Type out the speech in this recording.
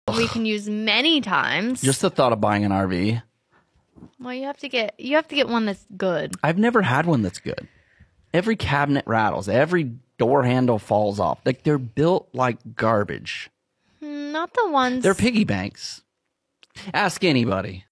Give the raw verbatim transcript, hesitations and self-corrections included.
we can use many times. Just the thought of buying an R V. Well, you have to get you have to get one that's good. I've never had one that's good. Every cabinet rattles. Every door handle falls off. Like, they're built like garbage. Not the ones. They're piggy banks. Ask anybody.